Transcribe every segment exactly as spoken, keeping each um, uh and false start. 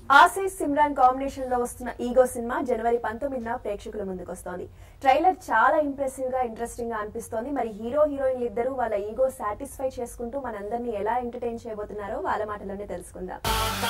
Ashish Simran combination లో వస్తున్న ego cinema జనవరి పంతొమ్మిదిన ప్రేక్షకుల ముందుకు వస్తోంది. ట్రైలర్ చాలా ఇంప్రెసివ్ గా ఇంట్రెస్టింగ్ గా అనిపిస్తోంది. మరి హీరో హీరోయిన్లు ఇద్దరు వాళ్ళ ఈగో సాటిస్ఫై చేసుకుంటూ మనందరినీ ఎలా ఎంటర్టైన్ చేయబోతున్నారో వాళ్ళ మాటలోనే తెలుసుకుందాం.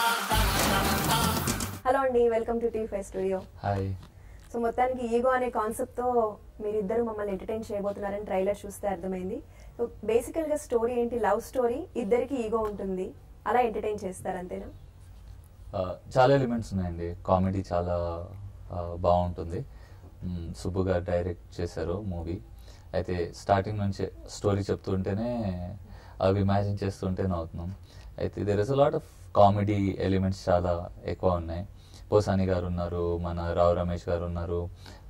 హలో అండి, welcome to T five studio. Hi. So మొత్తానికి ఈగో అనే కాన్సెప్ట్ తో మీరిద్దరు మమ్మల్ని ఎంటర్టైన్ చేయబోతున్నారని ట్రైలర్ చూస్తే అర్థమైంది. సో బేసికల్ గా స్టోరీ ఏంటి? లవ్ స్టోరీ, ఇద్దరికి ఈగో ఉంటుంది, అలా ఎంటర్టైన్ చేస్తారు అంతేనా? చాలా ఎలిమెంట్స్ ఉన్నాయండి. కామెడీ చాలా బాగుంటుంది. సుబ్బు గారు డైరెక్ట్ చేశారు మూవీ. అయితే స్టార్టింగ్ నుంచి స్టోరీ చెప్తుంటేనే అవి ఇమాజిన్ చేస్తుంటేనే అవుతున్నాం. అయితే there is a lot of comedy elements చాలా ఎక్కువ ఉన్నాయి. పోసాని గారు ఉన్నారు, మన రావు రమేష్ గారు ఉన్నారు,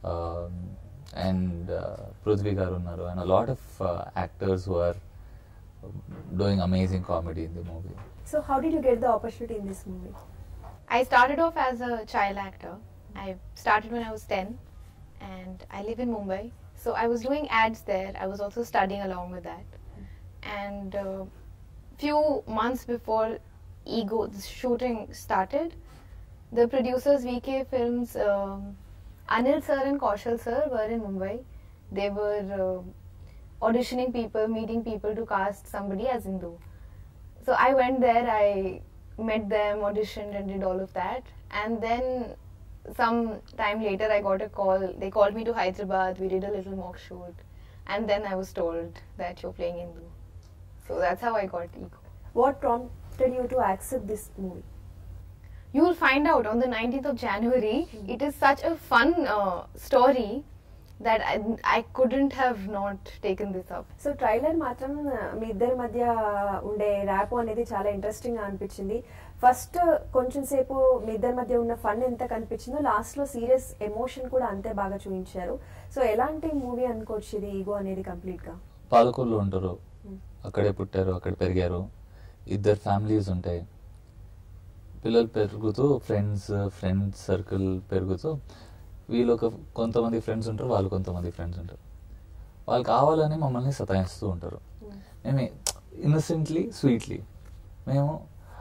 అండ్ పృథ్వీ గారు ఉన్నారు, and a lot of actors who are doing amazing comedy in the movie. So how did you get the opportunity in this movie? I started off as a child actor. I started when I was ten and I live in Mumbai. So I was doing ads there. I was also studying along with that. And a uh, few months before Ego, the shooting started, the producers V K Films, uh, Anil sir and Kaushal sir were in Mumbai. They were uh, auditioning people, meeting people to cast somebody as Indu. So I went there, I met them, auditioned and did all of that. And then some time later I got a call. They called me to Hyderabad, we did a little mock shoot. And then I was told that you're playing Indu. So that's how I got Ego. What prompted you to accept this movie? You will find out on the nineteenth of January. Mm-hmm. It is such a fun uh, story that I, I couldn't have not taken this up. So trailer మాత్రం మీ ఇద్దరి మధ్య ఉండే rap అనేది చాలా interesting గా అనిపించింది. First కొంచెం సేపు మీ ఇద్దరి మధ్య ఉన్న ఫన్ ఎంత కనిపించిందో లాస్ట్ లో సీరియస్ ఎమోషన్ కూడా అంతే బాగా చూపించారు. సో ఎలాంటి మూవీ అనుకోవచ్చు ఇది ఈగో అనేది కంప్లీట్ గా? పాలకొల్లు ఉంటారు, అక్కడే పుట్టారు, అక్కడ పెరిగారు, ఇద్దరు ఫ్యామిలీస్ ఉంటాయి, పిల్లలు పెరుగుతూ ఫ్రెండ్స్ ఫ్రెండ్స్ సర్కిల్ పెరుగుతూ వీళ్ళు ఒక కొంతమంది ఫ్రెండ్స్ ఉంటారు, వాళ్ళు కొంతమంది ఫ్రెండ్స్ ఉంటారు. వాళ్ళు కావాలని మమ్మల్ని సతాయిస్తూ ఉంటారు. మేము ఇన్నసెంట్లీ స్వీట్లీ మేము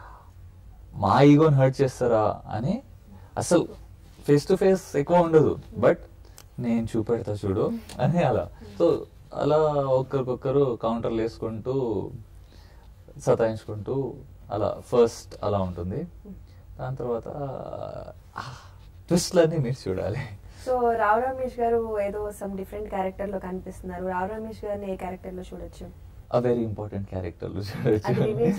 మా ఈగోని హర్ట్ చేస్తారా అని అసలు ఫేస్ టు ఫేస్ ఎక్కువ ఉండదు, బట్ నేను చూపెడతా చూడు అని అలా. సో అలా ఒక్కరికొక్కరు కౌంటర్లు వేసుకుంటూ సతాయించుకుంటూ అలా ఫస్ట్ అలా ఉంటుంది. దాని తర్వాత ట్విస్ట్లన్నీ మీరు చూడాలి. సో రావు రమేష్ గారు ఏదో సమ్ డిఫరెంట్ క్యారెక్టర్ లో కనిపిస్తున్నారు. రావు రమేష్ గారిని ఏ క్యారెక్టర్ లో చూడొచ్చు? ఆ వెరీ ఇంపార్టెంట్ క్యారెక్టర్ లో చూడొచ్చు.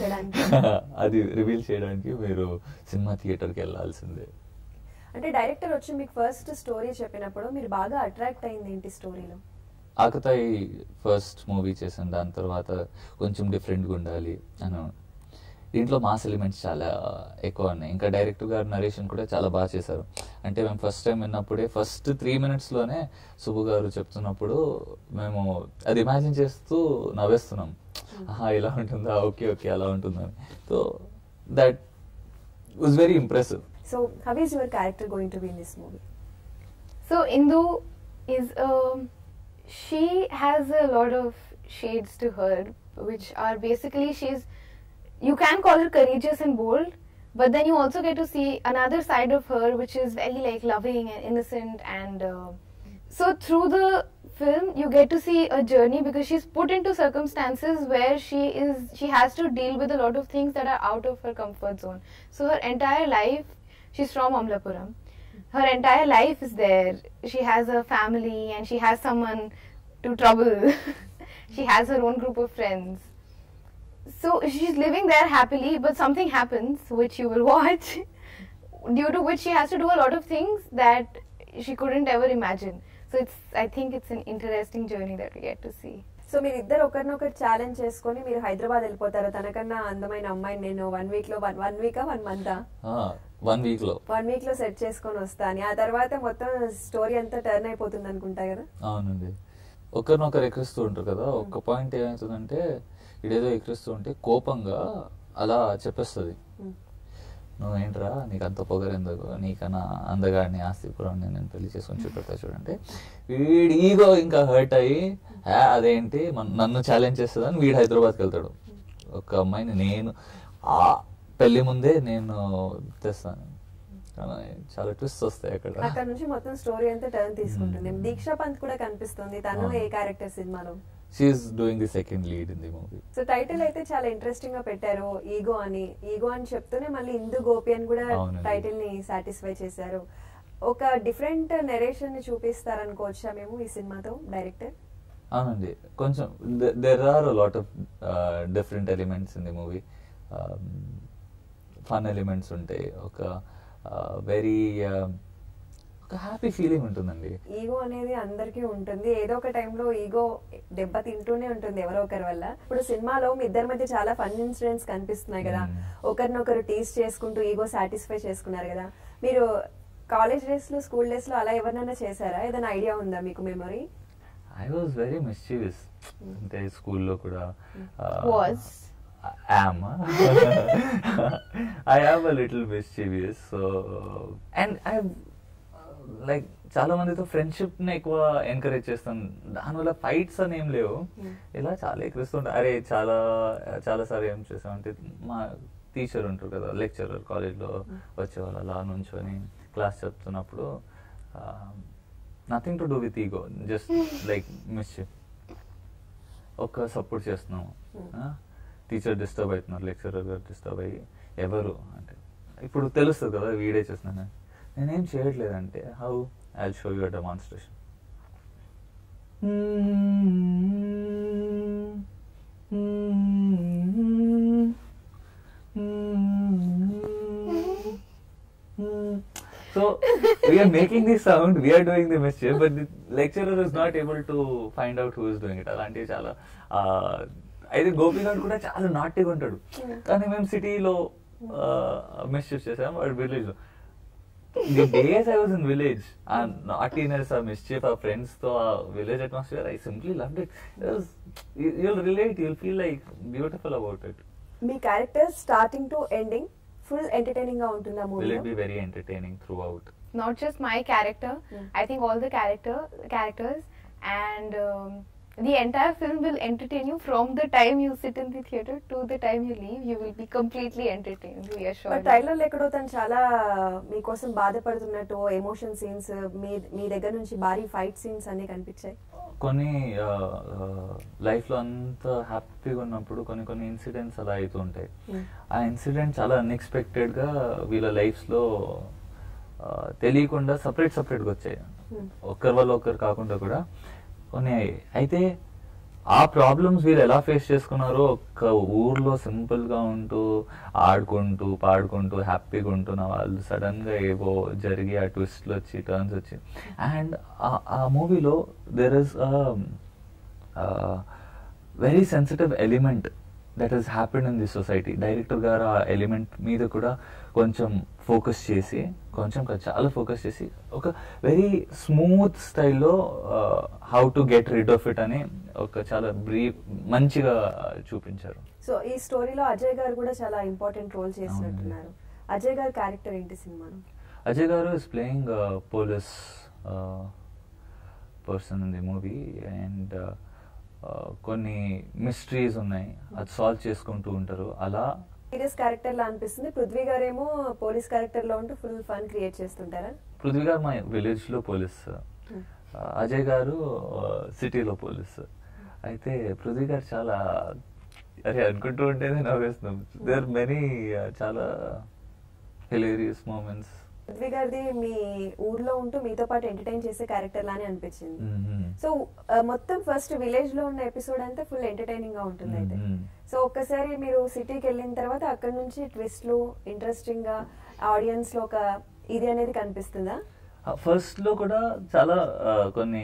అది రివీల్ చేయడానికి మీరు సినిమా థియేటర్ కి వెళ్ళాల్సిందే. అంటే డైరెక్టర్ వచ్చి మీకు ఫస్ట్ స్టోరీ చెప్పినప్పుడు మీరు బాగా అట్రాక్ట్ అయింది ఏంటి స్టోరీలో? ఆకతాయి ఫస్ట్ మూవీ చేసాను, దాని తర్వాత కొంచెం డిఫరెంట్గా ఉండాలి అని. దీంట్లో మాస్ ఎలిమెంట్స్ చాలా ఎక్కువ ఉన్నాయి. ఇంకా డైరెక్టర్ గారు నరేషన్ కూడా చాలా బాగా చేశారు. అంటే మేము ఫస్ట్ టైం విన్నప్పుడే ఫస్ట్ త్రీ మినిట్స్లోనే సుబ్బు గారు చెప్తున్నప్పుడు మేము అది ఇమాజిన్ చేస్తూ నవ్వేస్తున్నాం. ఆహా ఇలా ఉంటుందా, ఓకే ఓకే అలా ఉంటుందని. So that was very impressive. So how is your character going to be in this movie? So Indu is she has a lot of shades to her, which are basically she's you can call her courageous and bold, but then you also get to see another side of her which is very like loving and innocent. And uh, so through the film you get to see a journey because she's put into circumstances where she is she has to deal with a lot of things that are out of her comfort zone. So her entire life, she's from Amlapuram, her entire life is there. She has a family and she has someone to trouble. She has her own group of friends. So she's living there happily, but something happens which you will watch, due to which she has to do a lot of things that she couldn't ever imagine. So it's I think it's an interesting journey that we get to see. So మీరు ఇద్దరు ఒకరినొకరు challenge చేసుకొని మీరు హైదరాబాద్ వెళ్ళిపోతారు. తనకన్నా అందమైన అమ్మాయిని నేను వన్ వీక్ లో one week one month one week లో వన్ వీక్ లో సెట్ చేసుకొని వస్తాను. ఆ తర్వాత మొత్తం స్టోరీ అంతా టర్న్ అయిపోతుంది అనుకుంటా కదా? అవునండి. ఒకరినొకరు ఎక్కిరిస్తూ ఉంటారు కదా. ఒక పాయింట్ ఏమవుతుందంటే ఇదేదో ఎక్కిరిస్తూ ఉంటే కోపంగా అలా చెప్పేస్తుంది, నువ్వేంట్రా నీకు అంత పొగరెందుకు, నీకన్నా అందగాడిని ఆస్తిపురాన్ని నేను పెళ్లి చేసుకొని చూపెడతా చూడంటే వీడి ఈగో ఇంకా హర్ట్ అయ్యి అదేంటి నన్ను ఛాలెంజ్ చేస్తుందని వీడు హైదరాబాద్కి వెళ్తాడు. ఒక అమ్మాయిని నేను ఆ పెళ్లి ముందే నేను తెస్తాను, కానీ చాలా ట్విస్ట్ వస్తాయి అక్కడ. అక్కడ నుంచి మొత్తం స్టోరీ అంతా టర్న్ తీసుకుంటుంది. Hmm. దీక్షా పంత్ కూడా కనిపిస్తుంది, తను అవును. ఏ క్యారెక్టర్ సినిమాలో? She is doing the second lead in the movie. So title అయితే చాలా ఇంట్రెస్టింగ్ గా పెట్టారు, ఈగో అని. ఈగో అని చెప్తూనే మళ్ళీ ఇందు గోపి అని కూడా అవునండి. టైటిల్ ని సాటిస్ఫై చేశారు. ఒక డిఫరెంట్ నెరేషన్ ని చూపిస్తారనుకోవచ్చా మేము ఈ సినిమాతో డైరెక్టర్? అవునండి, కొంచెం there are lot of different elements in the movie. Fun elements ఉంటాయి, ఒక వెరీ ఒక హ్యాపీ ఫీలింగ్ ఉంటుందండి. ఈగో అనేది అందరికీ ఉంటుంది, ఏదో ఒక టైంలో ఈగో దెబ్బ తింటూనే ఉంటుంది ఎవరో ఒకరి వల్ల. ఇప్పుడు సినిమాలో మీ ఇద్దరి మధ్య చాలా ఫన్ ఇన్సిడెంట్స్ కనిపిస్తున్నాయి కదా, Hmm. ఒకరినొకరు టీస్ చేసుకుంటూ ఈగో సాటిస్ఫై చేసుకున్నారు కదా. మీరు కాలేజ్ డేస్ లో, స్కూల్ డేస్ లో అలా ఎవరినైనా చేశారా? ఏదైనా ఐడియా ఉందా మీకు memory? I was very mischievous. అంటే స్కూల్లో కూడా Was. am I am a little mischievous. So and I like చాలా మందితో ఫ్రెండ్షిప్ ని ఎక్కువ ఎంకరేజ్ చేస్తాను, దానివల్ల ఫైట్స్ అని ఏం లేవు. ఇలా చాలా ఎక్కిస్తుంటా. అరే చాలా చాలా సార్లు ఏం చేసామంటే, మా టీచర్ ఉంటారు కదా, లెక్చరర్ కాలేజ్లో వచ్చేవాళ్ళు, అలా నుంచొని క్లాస్ చెప్తున్నప్పుడు nothing to do with ego, just like mischief. ఒక సపోర్ట్ చేస్తున్నాము, టీచర్ డిస్టర్బ్ అవుతున్నారు, లెక్చరర్ గారు డిస్టర్బ్ అయ్యి ఎవరు అంటే ఇప్పుడు తెలుస్తుంది కదా వీడియో చేస్తున్నాను, నేనేం చేయట్లేదంటే how I will show you a demonstration. So we are making this sound, we are doing the mischief, but the lecturer is not able to find out who is doing it. అలాంటివి చాలా అయితే గోపినాథ్ కూడా చాలా నాట్యగా ఉంటాడు, కానీ మేము సిటీలో mischief చేసాం, వాడు విలేజ్ లో. The days I was in village, and naughtiness, a mischief, our friends, తో ఆ village atmosphere, I simply loved it. It was, you, you'll relate, you'll feel like beautiful about it. మీ character starting to ending full entertaining గా ఉంటుందా Will movie? it be very entertaining throughout? Not just my character, Hmm. I think all the character characters and um, the entire film will entertain you from the time you sit in the theater to the time you leave. You will be completely entertained, we assure but you. Trailer ఎక్కడో తను చాలా మీకోసం బాధపడుతున్నట్టు emotion scenes, మీ మీ దగ్గర నుంచి భారీ fight scenes అన్ని కనిపించాయి. కొన్ని లైఫ్ లో అంత హ్యాపీగా ఉన్నప్పుడు కొన్ని కొన్ని ఇన్సిడెంట్స్ అలా అవుతూ ఉంటాయి. Hmm. ఆ ఇన్సిడెంట్ చాలా అన్ఎక్స్పెక్టెడ్ గా వీళ్ళ లైఫ్స్ లో ఆ, తెలియకుండా సపరేట్ సపరేట్ గా వచ్చాయి, Hmm. ఒకరి వల్ల ఒకరు కాకుండా కూడా కొన్ని అయ్యాయి. అయితే ఆ ప్రాబ్లమ్స్ వీళ్ళు ఎలా ఫేస్ చేసుకున్నారో, ఒక ఊర్లో సింపుల్ గా ఉంటూ ఆడుకుంటూ పాడుకుంటూ హ్యాపీగా ఉంటున్న వాళ్ళు సడన్ గా ఏవో జరిగి ఆ ట్విస్ట్లు వచ్చి టర్న్స్ వచ్చి, అండ్ ఆ మూవీలో there is very sensitive element that is happened in the society. Director గారు ఆ ఎలిమెంట్ మీద కూడా కొంచెం ఫోకస్ చేసి, కొంచెం కాదు, చాలా ఫోకస్ చేసి ఒక వెరీ స్మూత్ స్టైల్లో how to get rid of it అని ఒక చాలా బ్రీఫ్ మంచిగా చూపించారు. సో ఈ స్టోరీలో అజయ్ గారు కూడా చాలా ఇంపార్టెంట్ రోల్ చేసినట్టున్నారు. అజయ్ గారి క్యారెక్టర్ ఏంటి సినిమాలో? అజయ్ గారు is playing police person in the movie, and కొన్ని మిస్టరీస్ ఉన్నాయి, అది సాల్వ్ చేసుకుంటూ ఉంటారు. అలా సీరియస్ క్యారెక్టర్ లా అనిపిస్తుంది. పృథ్వీ గారేమో పోలీస్ క్యారెక్టర్ లో ఉంటూ ఫుల్ ఫన్ క్రియేట్ చేస్తుంటారా? పృథ్వీ గారు మా విలేజ్ లో పోలీస్, అజయ్ గారు సిటీలో పోలీస్. అయితే పృథ్వీ గారు చాలా అరే అనుకుంటూ ఉంటేనే నవ్వేస్తున్నాం. దేర్ మెనీ చాలా హిలేరియస్ మూమెంట్స్. పృథ్వీ గారిది మీ ఊర్లో ఉంటూ మీతో పాటు ఎంటర్టైన్ చేసే క్యారెక్టర్ లానే అనిపించింది. సో మొత్తం ఫస్ట్ విలేజ్ లో ఉన్న ఎపిసోడ్ అంతా ఫుల్ ఎంటర్టైనింగ్ గా ఉంటుంది. అయితే సో ఒక్కసారి మీరు సిటీకి వెళ్ళిన తర్వాత అక్కడ నుంచి ట్విస్ట్లు ఇంట్రెస్టింగ్ గా ఆడియన్స్ లో ఒక ఇది అనేది కనిపిస్తుందా? ఫస్ట్ లో కూడా చాలా కొన్ని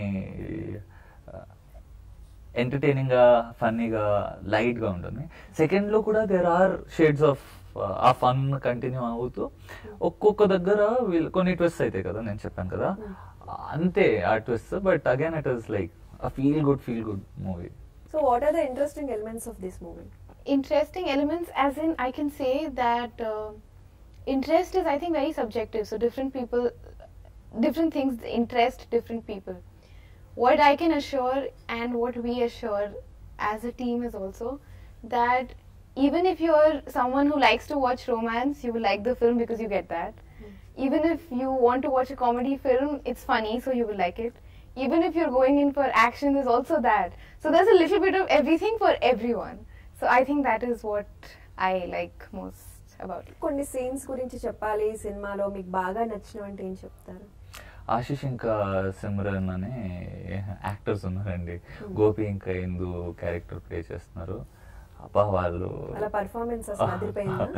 ఎంటర్టైనింగ్ గా, ఫన్నీగా, లైట్ గా ఉంటుంది. సెకండ్ లో కూడా there are shades of a fun continue అవుతూ ఒక్కొక్క దగ్గర వీళ్ళు కొన్ని ట్విస్ట్ అవుతాయి కదా, నేను చెప్పాను కదా, అంతే ఆ twist. But again it is like a feel good feel good movie. So what are the interesting elements of this movie? Interesting elements, as in I can say that uh, interest is, I think, very subjective. So different people, different things interest different people. What I can assure and what we assure as a team is also that even if you're someone who likes to watch romance, you will like the film because you get that. Mm. even if you want to watch a comedy film, it's funny, so you will like it. Even if you're going in for action, there's also that. So there's a little bit of everything for everyone. So I think that is what I like most about it. కొన్ని scenes గురించి చెప్పాలి సినిమాలో మీకు బాగా నచ్చినవంటే ఏం చెప్తారు? ఆశిష్ ఇంకా సిమ్రన్ అనే యాక్టర్స్ ఉన్నారండి. గోపి ఇంకా ఇందు క్యారెక్టర్ ప్లే చేస్తున్నారు. అబ్బా వాళ్ళు వాళ్ళ పర్ఫార్మెన్స్ అసలు అదిరిపోయిందా?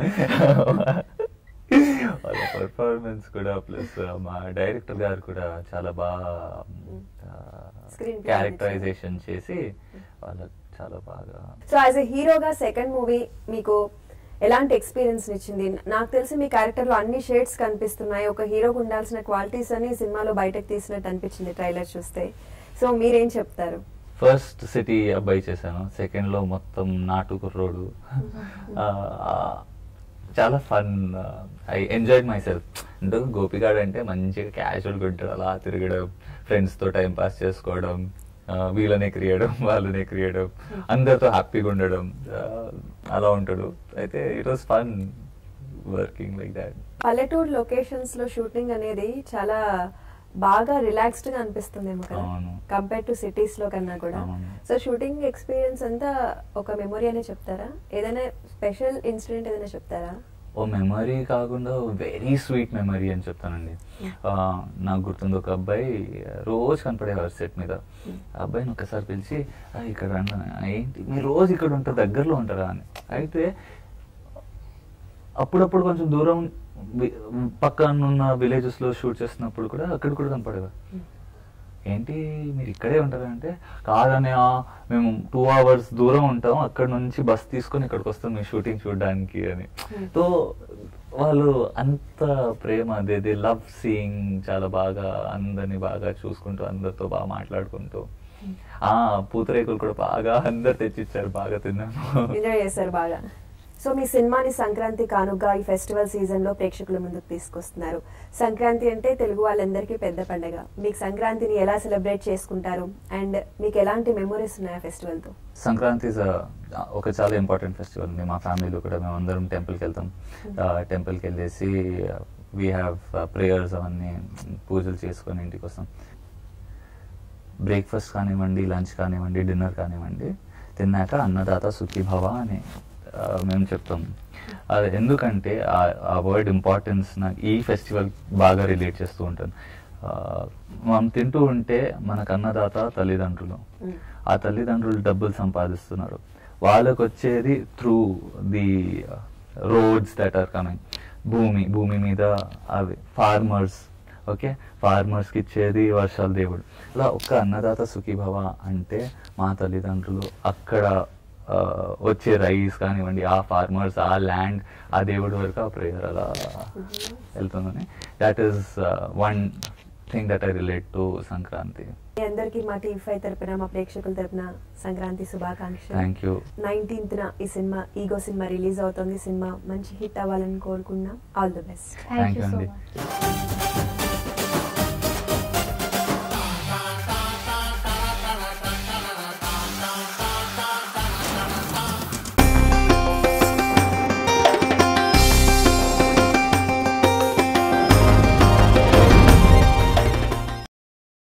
వాళ్ళ పర్ఫార్మెన్స్ కూడా ప్లస్ మా డైరెక్టర్ గారు కూడా చాలా బాగా క్యారెక్టరైజేషన్ చేసి వాళ్ళకి చాలా బాగా. సో యాజ్ ఎ హీరోగా సెకండ్ మూవీ మీకు ఎలాంటి ఎక్స్పీరియన్స్ ఇచ్చింది? నాకు తెలిసి మీ క్యారెక్టర్ లో అన్ని షేడ్స్ కనిపిస్తున్నాయి. ఒక హీరోకి ఉండాల్సిన క్వాలిటీస్ అని సినిమాలో బయటకు తీసినట్టు అనిపించింది ట్రైలర్ చూస్తే. సో మీరేం చెప్తారు? ఫస్ట్ సిటీ అబ్బాయి చేశాను, సెకండ్ లో మొత్తం నాటు కుర్రోడు. చాలా fun, I enjoyed myself. అంటే గోపిగాడు అంటే మంచిగా క్యాజువల్గా ఉంటాడు, అలా తిరగడం, ఫ్రెండ్స్ తో టైం పాస్ చేసుకోవడం, వీళ్ళనే క్రియడం వాళ్ళనే క్రియడం, అందరితో హ్యాపీగా ఉండడం, అలా ఉంటాడు. అయితే it was fun working like that. పల్లెటూరు లొకేషన్స్ లో షూటింగ్ అనేది చాలా బాగా రిలాక్స్డ్ గా అనిపిస్తుందేమో కదా కంపేర్ టు సిటీస్ లో కన్నా కూడా. సో షూటింగ్ ఎక్స్పీరియన్స్ అంతా ఒక మెమొరీ అనే చెప్తారా? ఏదైనా స్పెషల్ ఇన్సిడెంట్ ఏదైనా చెప్తారా? ఓ మెమరీ కాకుండా వెరీ స్వీట్ మెమరీ అని చెప్తానండి. నాకు గుర్తుంది, ఒక అబ్బాయి రోజు కనపడేవారు సెట్ మీద. ఆ అబ్బాయిని ఒకసారి పిలిచి ఇక్కడ అన్న ఏంటి మీరు రోజు ఇక్కడ ఉంటారు, దగ్గరలో ఉంటారా అని. అయితే అప్పుడప్పుడు కొంచెం దూరం పక్కన ఉన్న విలేజెస్ లో షూట్ చేస్తున్నప్పుడు కూడా అక్కడ కూడా కనపడేవారు. ఏంటి మీరు ఇక్కడే ఉంటారా అంటే, కాదనే మేము టూ అవర్స్ దూరం ఉంటాం, అక్కడ నుంచి బస్ తీసుకొని ఇక్కడికి వస్తాం మీ షూటింగ్ చూడడానికి అని. సో వాళ్ళు అంత ప్రేమ, దే దే లవ్ సీయింగ్, చాలా బాగా అందరిని బాగా చూసుకుంటూ అందరితో బాగా మాట్లాడుకుంటూ. ఆ పూతరేకులు కూడా బాగా అందరు తెచ్చిచ్చారు, బాగా తిన్నాము, ఎంజాయ్ చేశారు బాగా. సో మీ సినిమాని సంక్రాంతి కానుగా ఈ ఫెస్టివల్ సీజన్ లో ప్రేక్షకుల ముందుకు తీసుకొస్తున్నారు. సంక్రాంతి అంటే తెలుగు వాళ్ళందరికీ పెద్ద పండుగ. మీకు సంక్రాంతిని ఎలా సెలబ్రేట్ చేసుకుంటారు అండ్ మీకు ఎలాంటి మెమోరీస్ ఉన్నాయి ఫెస్టివల్ తో? సంక్రాంతి ఒక చాలా ఇంపార్టెంట్ ఫెస్టివల్. మా ఫ్యామిలీలో కూడా మేము అందరం టెంపుల్కి వెళ్తాం. టెంపుల్కి వెళ్ళేసి వీ హ్యావ్ ప్రేయర్స్ అవన్నీ పూజలు చేసుకొని ఇంటికి వస్తాం. బ్రేక్ఫాస్ట్ కానివ్వండి, లంచ్ కానివ్వండి, డిన్నర్ కానివ్వండి, తిన్నాక అన్నదాత సుఖీభవ అని మేము చెప్తాం. అది ఎందుకంటే ఆ వర్డ్ ఇంపార్టెన్స్ నాకు ఈ ఫెస్టివల్ బాగా రిలేట్ చేస్తూ ఉంటాను. మనం తింటూ ఉంటే మనకు అన్నదాత తల్లిదండ్రులు, ఆ తల్లిదండ్రులు డబ్బులు సంపాదిస్తున్నారు, వాళ్ళకు వచ్చేది through the roads that are coming, భూమి భూమి మీద అవి ఫార్మర్స్, ఓకే, ఫార్మర్స్కి ఇచ్చేది వర్షాల దేవుడు. ఇలా ఒక్క అన్నదాత సుఖీభవ అంటే మా తల్లిదండ్రులు అక్కడ వచ్చే రైస్ కానివ్వండి, ఆ ఫార్మర్స్, ఆ ల్యాండ్, ఆ దేవుడి వరకు ఆ ప్రేయర్ అలా వెళ్తుందని. That is one thing that I relate to Sankranti. అందరికీ మా టీవీ ఫైవ్ తరపున, మా ప్రేక్షకుల తరపున సంక్రాంతి శుభాకాంక్షలు. Thank you. నైన్టీన్త్ న ఈ సినిమా ఈగో సినిమా రిలీజ్ అవుతుంది. సినిమా మంచి హిట్ అవ్వాలని కోరుకున్నాం. All the best. Thank you so much.